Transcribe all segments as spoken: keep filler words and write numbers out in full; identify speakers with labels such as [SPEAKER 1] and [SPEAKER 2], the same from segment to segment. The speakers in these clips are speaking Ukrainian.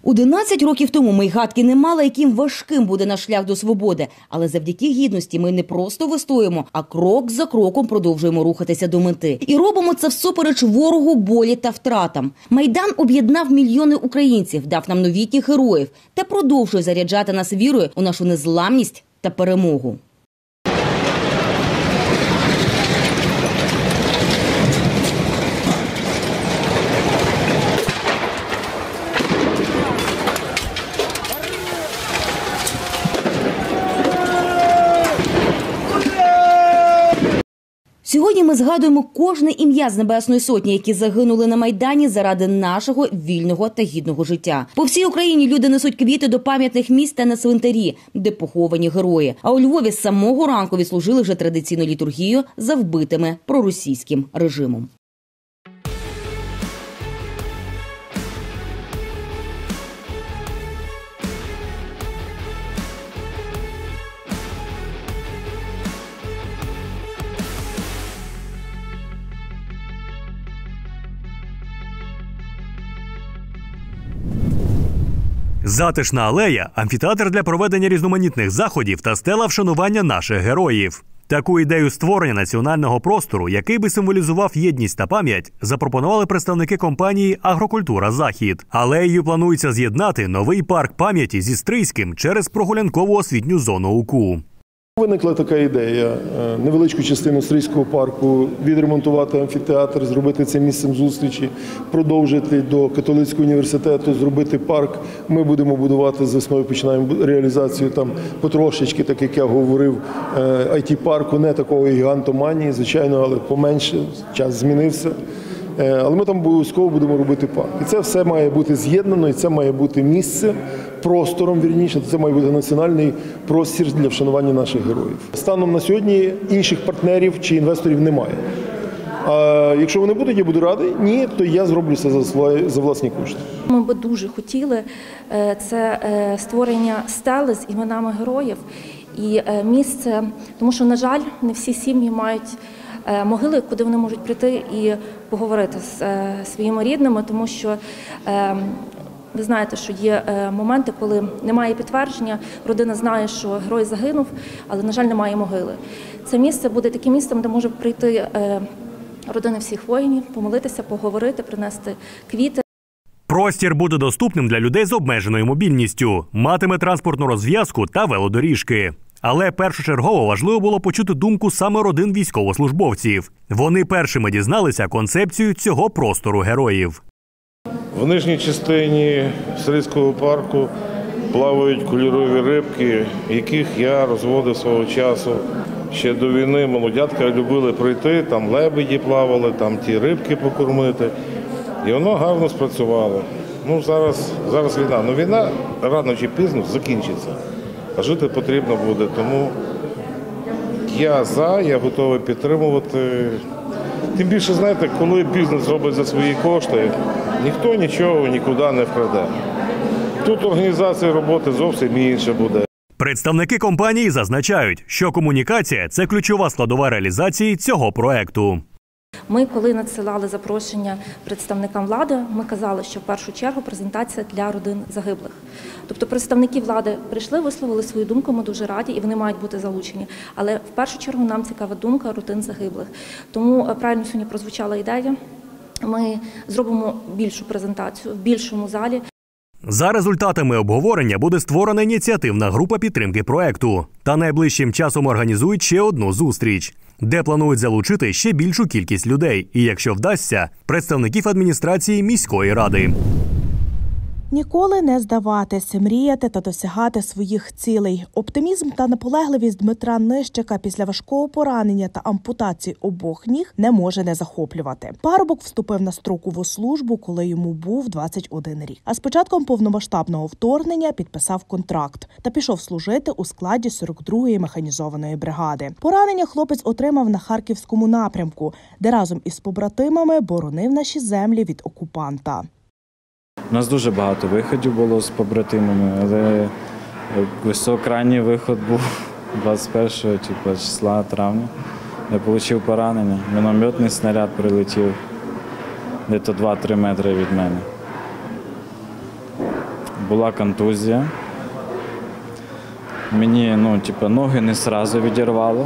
[SPEAKER 1] одинадцять років тому ми й гадки не мали, яким важким буде наш шлях до свободи. Але завдяки гідності ми не просто вистоїмо, а крок за кроком продовжуємо рухатися до мети. І робимо це всупереч ворогу, болі та втратам. Майдан об'єднав мільйони українців, дав нам новітніх героїв та продовжує заряджати нас вірою у нашу незламність та перемогу. Сьогодні ми згадуємо кожне ім'я з Небесної Сотні, які загинули на Майдані заради нашого вільного та гідного життя. По всій Україні люди несуть квіти до пам'ятних місць та на цвинтарі, де поховані герої. А у Львові з самого ранку відслужили вже традиційну літургію за вбитими проросійським режимом.
[SPEAKER 2] Затишна алея – амфітеатр для проведення різноманітних заходів та стела вшанування наших героїв. Таку ідею створення національного простору, який би символізував єдність та пам'ять, запропонували представники компанії «Агрокультура Захід». Алеєю планується з'єднати новий парк пам'яті зі Стрийським через прогулянкову освітню зону УКУ.
[SPEAKER 3] Виникла така ідея – невеличку частину Стрийського парку відремонтувати амфітеатр, зробити це місцем зустрічі, продовжити до католицького університету, зробити парк. Ми будемо будувати з весною, починаємо реалізацію там потрошечки, так як я говорив, ай ті-парку, не такого гігантоманії, звичайно, але поменше, час змінився. Але ми там обов'язково будемо робити парк. І це все має бути з'єднано, і це має бути місце, простором, вірніше, це має бути національний простір для вшанування наших героїв. Станом на сьогодні інших партнерів чи інвесторів немає. А якщо вони будуть, я буду радий. Ні, то я зроблю це за, свої, за власні кошти.
[SPEAKER 4] Ми би дуже хотіли це створення стели з іменами героїв і місце, тому що, на жаль, не всі сім'ї мають могили, куди вони можуть прийти і поговорити з своїми рідними, тому що ви знаєте, що є моменти, коли немає підтвердження, родина знає, що герой загинув, але, на жаль, немає могили. Це місце буде таким місцем, де може прийти родини всіх воїнів, помолитися, поговорити, принести квіти.
[SPEAKER 2] Простір буде доступним для людей з обмеженою мобільністю, матиме транспортну розв'язку та велодоріжки. Але першочергово важливо було почути думку саме родин військовослужбовців. Вони першими дізналися концепцію цього простору героїв.
[SPEAKER 5] В нижній частині Стрийського парку плавають кольорові рибки, яких я розводив свого часу. Ще до війни молодятка любили прийти, там лебеді плавали, там ті рибки покормити. І воно гарно спрацювало. Ну, зараз, зараз війна. Ну, війна рано чи пізно закінчиться. А жити потрібно буде, тому я за, я готовий підтримувати. Тим більше, знаєте, коли бізнес робить за свої кошти, ніхто нічого нікуди не вкраде. Тут організація роботи зовсім інша буде.
[SPEAKER 2] Представники компанії зазначають, що комунікація – це ключова складова реалізації цього проекту.
[SPEAKER 4] Ми, коли надсилали запрошення представникам влади, ми казали, що в першу чергу презентація для родин загиблих. Тобто представники влади прийшли, висловили свою думку, ми дуже раді, і вони мають бути залучені. Але в першу чергу нам цікава думка родин загиблих. Тому правильно сьогодні прозвучала ідея. Ми зробимо більшу презентацію в більшому залі.
[SPEAKER 2] За результатами обговорення буде створена ініціативна група підтримки проекту. Та найближчим часом організують ще одну зустріч, де планують залучити ще більшу кількість людей. І, якщо вдасться, представників адміністрації міської ради.
[SPEAKER 6] Ніколи не здаватись, мріяти та досягати своїх цілей. Оптимізм та наполегливість Дмитра Нищика після важкого поранення та ампутації обох ніг не може не захоплювати. Парубок вступив на строкову службу, коли йому був двадцять один рік. А з початком повномасштабного вторгнення підписав контракт та пішов служити у складі сорок другої механізованої бригади. Поранення хлопець отримав на Харківському напрямку, де разом із побратимами боронив наші землі від окупанта.
[SPEAKER 7] У нас дуже багато виходів було з побратимами, але крайній виход був двадцять першого числа травня. Я отримав поранення. Мінометний снаряд прилетів десь два-три метри від мене. була контузія. Мені, ну, типу, ноги не одразу відірвало.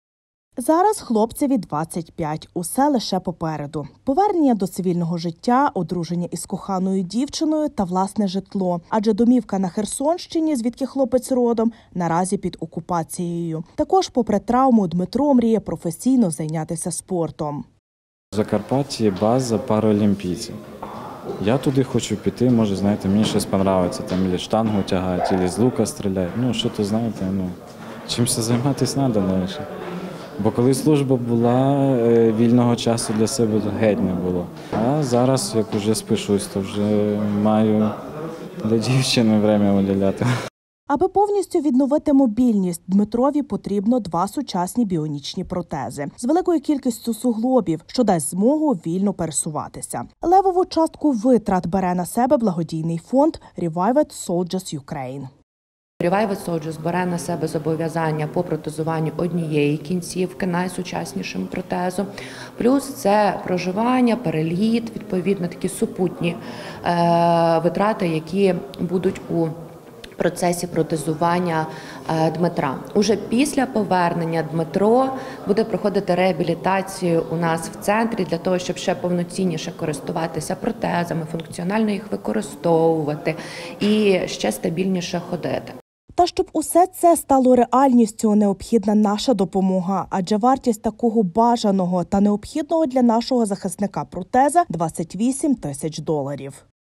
[SPEAKER 6] Зараз хлопцеві двадцять п'ять, усе лише попереду. Повернення до цивільного життя, одруження із коханою дівчиною та власне житло. Адже домівка на Херсонщині, звідки хлопець родом, наразі під окупацією. Також, попри травму, Дмитро мріє професійно зайнятися спортом.
[SPEAKER 7] В Закарпатті база паралімпійців. Я туди хочу піти, може, знаєте, мені щось подобається. Там і штангу тягають, і з лука стріляють. Ну, що то, знаєте, ну, чимось займатися треба навіть. Бо коли служба була, вільного часу для себе геть не було. А зараз, як вже спишусь, то вже маю для дівчини время виділяти.
[SPEAKER 6] Аби повністю відновити мобільність, Дмитрові потрібно два сучасні біонічні протези з великою кількістю суглобів, що дасть змогу вільно пересуватися. Левову частку витрат бере на себе благодійний фонд Revived Soldiers Ukraine.
[SPEAKER 8] Revived Soldiers бере на себе зобов'язання по протезуванню однієї кінцівки найсучаснішим протезом. Плюс це проживання, переліт, відповідно такі супутні е, витрати, які будуть у процесі протезування е, Дмитра. Уже після повернення Дмитро буде проходити реабілітацію у нас в центрі для того, щоб ще повноцінніше користуватися протезами, функціонально їх використовувати і ще стабільніше ходити.
[SPEAKER 6] Та щоб усе це стало реальністю, необхідна наша допомога, адже вартість такого бажаного та необхідного для нашого захисника протеза – двадцять вісім тисяч доларів.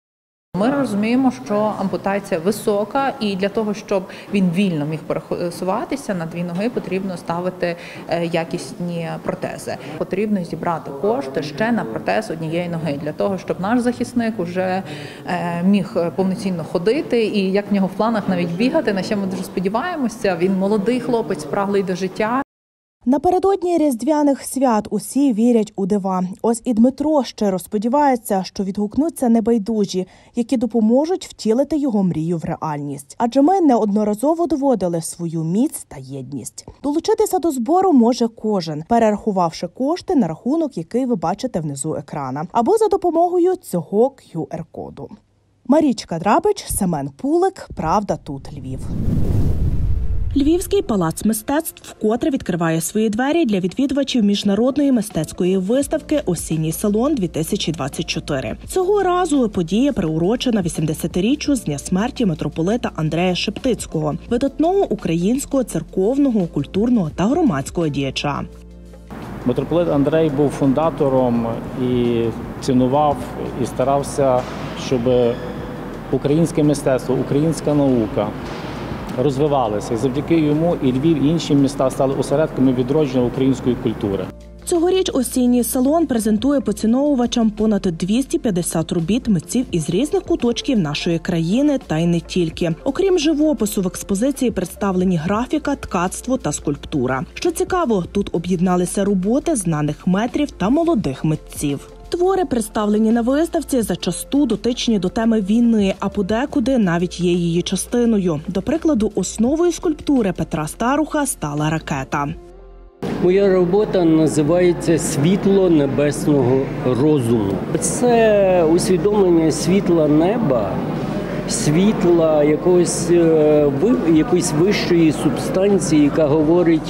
[SPEAKER 9] Ми розуміємо, що ампутація висока, і для того, щоб він вільно міг пересуватися на дві ноги, потрібно ставити якісні протези. Потрібно зібрати кошти ще на протез однієї ноги, для того, щоб наш захисник уже міг повноцінно ходити, і як в нього в планах навіть бігати, на що ми дуже сподіваємося. Він молодий хлопець, спраглий до життя.
[SPEAKER 6] Напередодні Різдвяних свят усі вірять у дива. Ось і Дмитро щиро сподівається, що відгукнуться небайдужі, які допоможуть втілити його мрію в реальність. Адже ми неодноразово доводили свою міць та єдність. Долучитися до збору може кожен, перерахувавши кошти на рахунок, який ви бачите внизу екрана, або за допомогою цього кю ар коду. Марічка Драбич, Семен Пулик, Правда тут, Львів. Львівський палац мистецтв вкотре відкриває свої двері для відвідувачів міжнародної мистецької виставки «Осінній салон-дві тисячі двадцять чотири». Цього разу подія приурочена вісімдесятиріччю з дня смерті митрополита Андрея Шептицького, видатного українського церковного, культурного та громадського діяча.
[SPEAKER 10] Митрополит Андрей був фундатором і цінував, і старався, щоб українське мистецтво, українська наука розвивалися. І завдяки йому і Львів, і інші міста стали осередками відродження української культури.
[SPEAKER 6] Цьогоріч осінній салон презентує поціновувачам понад двісті п'ятдесят робіт митців із різних куточків нашої країни та й не тільки. Окрім живопису, в експозиції представлені графіка, ткацтво та скульптура. Що цікаво, тут об'єдналися роботи знаних метрів та молодих митців. Твори, представлені на виставці, зачасту дотичні до теми війни, а подекуди навіть є її частиною. До прикладу, основою скульптури Петра Старуха стала ракета.
[SPEAKER 11] Моя робота називається «Світло небесного розуму». Це усвідомлення світла неба, світла якогось, якоїсь вищої субстанції, яка говорить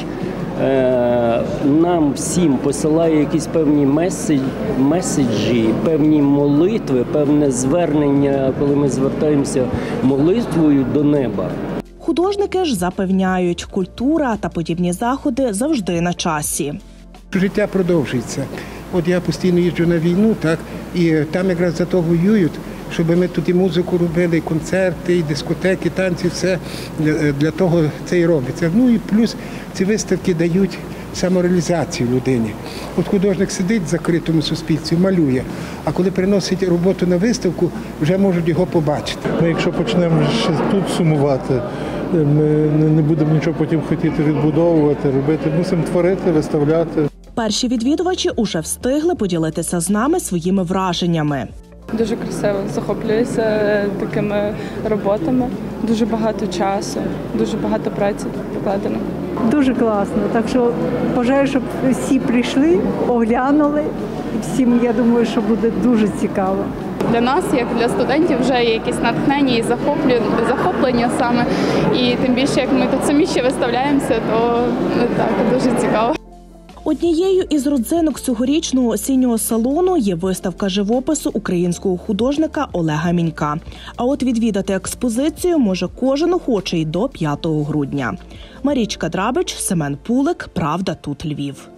[SPEAKER 11] нам всім, посилає якісь певні меседжі, певні молитви, певне звернення, коли ми звертаємося молитвою до неба.
[SPEAKER 6] Художники ж запевняють, культура та подібні заходи завжди на часі.
[SPEAKER 12] Життя продовжується. От я постійно їжджу на війну, так, і там якраз за то воюють, щоб ми тут і музику робили, і концерти, і дискотеки, танці, все для, для того це і робиться. Ну і плюс ці виставки дають самореалізацію людині. От художник сидить в закритому суспільстві, малює, а коли приносить роботу на виставку, вже можуть його побачити.
[SPEAKER 3] Ми якщо почнемо ще тут сумувати, ми не будемо нічого потім хотіти відбудовувати, робити. Мусимо творити, виставляти.
[SPEAKER 6] Перші відвідувачі уже встигли поділитися з нами своїми враженнями.
[SPEAKER 13] Дуже красиво, захоплююся такими роботами. Дуже багато часу, дуже багато праці покладено.
[SPEAKER 14] Дуже класно, так що бажаю, щоб всі прийшли, оглянули. Всім, я думаю, що буде дуже цікаво.
[SPEAKER 15] для нас, як для студентів, вже є якісь натхнення і захоплення, захоплення саме. І тим більше, як ми тут самі ще виставляємося, то так, дуже цікаво.
[SPEAKER 6] Однією із родзинок цьогорічного осіннього салону є виставка живопису українського художника Олега Мінька. А от відвідати експозицію може кожен охочий до п'ятого грудня. Марічка Драбич, Семен Пулик. Правда, тут Львів.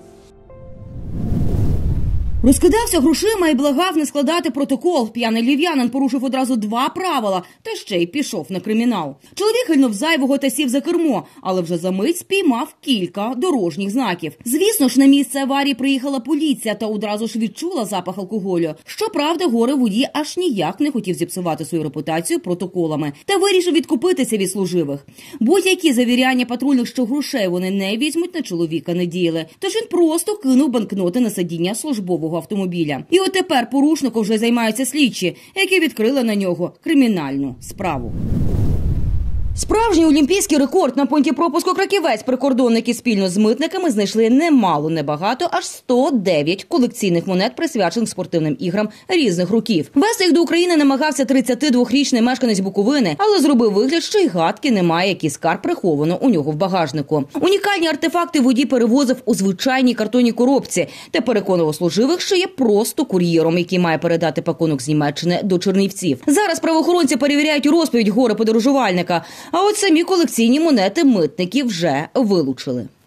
[SPEAKER 1] Розкидався грошима і благав не складати протокол. П'яний львів'янин порушив одразу два правила, та ще й пішов на кримінал. Чоловік хильнув зайвого та сів за кермо, але вже за мить спіймав кілька дорожніх знаків. Звісно ж, на місце аварії приїхала поліція та одразу ж відчула запах алкоголю. Щоправда, горе-водій аж ніяк не хотів зіпсувати свою репутацію протоколами та вирішив відкупитися від служивих. Будь-які завіряння патрульних, що грошей вони не візьмуть, на чоловіка не діяли. Тож він просто кинув банкноти на сидіння службового автомобіля. І от тепер порушником вже займаються слідчі, які відкрили на нього кримінальну справу. Справжній олімпійський рекорд на пункті пропуску Краківець прикордонники спільно з митниками знайшли немало, небагато, аж сто дев'ять колекційних монет, присвячених спортивним іграм різних років. Вести їх до України намагався тридцятидвохрічний мешканець Буковини, але зробив вигляд, що й гадки немає, який скарб приховано у нього в багажнику. Унікальні артефакти водій перевозив у звичайній картонній коробці та переконував служивих, що є просто кур'єром, який має передати пакунок з Німеччини до Чернівців. Зараз правоохоронці перевіряють розповідь горе-подорожувальника. А от самі колекційні монети митники вже вилучили.